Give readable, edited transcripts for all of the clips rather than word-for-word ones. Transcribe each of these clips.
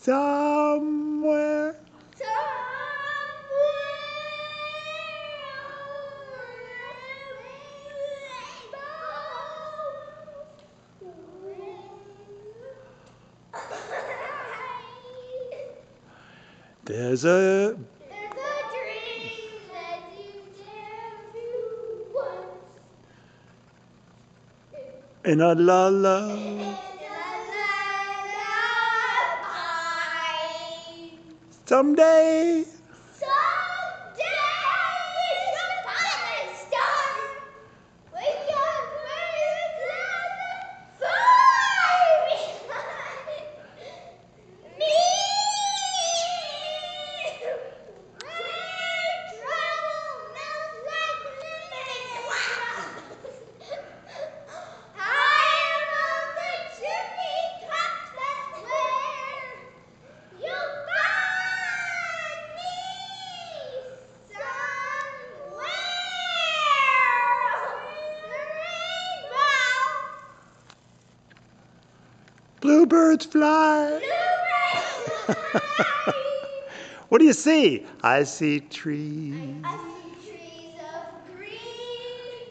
Somewhere. There's a dream that you dare to once. in a lullaby. Someday. Bluebirds fly. What do you see? I see trees. I see trees of green,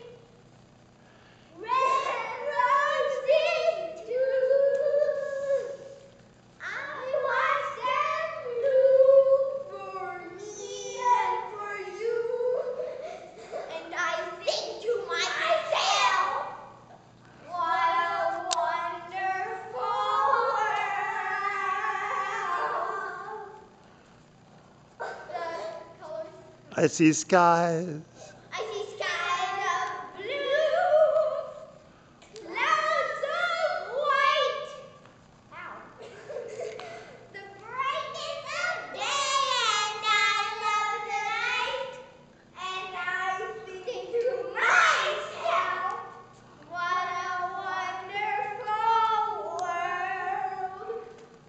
red roses too. I watch them bloom for me and for you, and I think to myself, what a wonderful world. I see skies. I see skies of blue, clouds of white. Ow. The brightness of day, and I love the night. And I think to myself, what a wonderful world.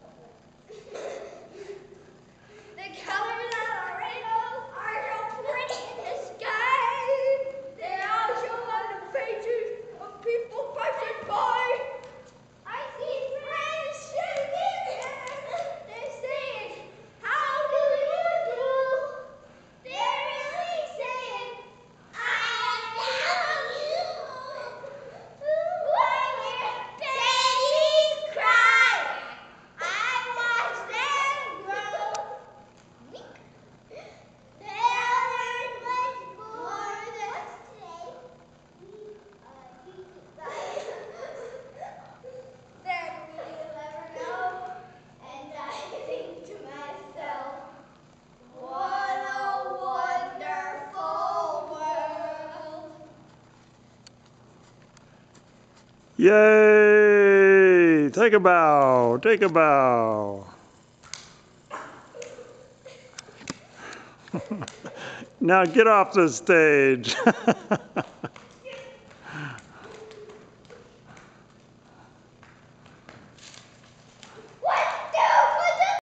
The colors of a rainbow are so pretty in the sky. They all show on the faces of people passing by. I see friends shaking hands. They're saying, how do you do? They're really saying, I love you. When your babies cry, I watch them grow. They'll learn much more than today. Then we'll ever know. And I think to myself, what a wonderful world. Yay! Take a bow. Take a bow. Now get off the stage.